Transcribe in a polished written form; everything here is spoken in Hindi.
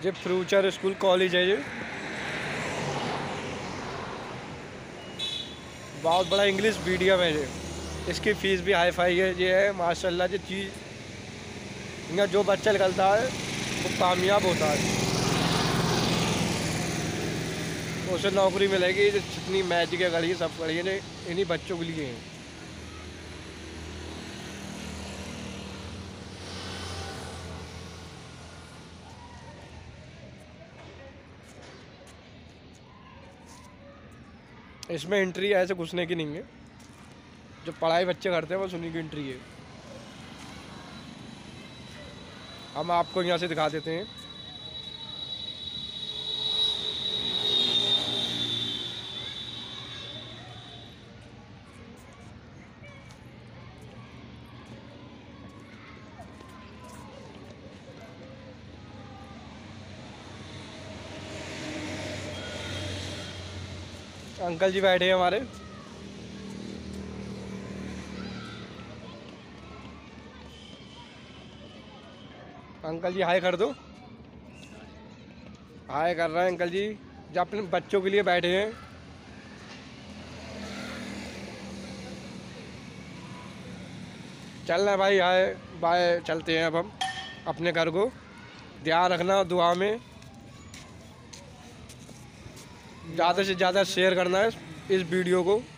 ये फ्यूचर स्कूल कॉलेज है। ये बहुत बड़ा इंग्लिश मीडियम है। ये इसकी फ़ीस भी हाई फाई है। ये है माशाल्लाह जो चीज़ यहाँ जो बच्चा निकलता है वो कामयाब होता है, उसे नौकरी मिलेगी। जितनी मैजिक है गढ़ी सब गढ़ी है इन्हीं बच्चों के लिए हैं। इसमें एंट्री ऐसे घुसने की नहीं है, जो पढ़ाई बच्चे करते हैं बस उन्हीं की एंट्री है। हम आपको यहाँ से दिखा देते हैं। अंकल जी बैठे हैं हमारे। अंकल जी हाय कर दो। हाय कर रहे हैं अंकल जी, जो अपने बच्चों के लिए बैठे हैं। चल रहे भाई, हाय बाय, चलते हैं अब हम अपने घर को। ध्यान रखना दुआ में, ज़्यादा से ज़्यादा शेयर करना है इस वीडियो को।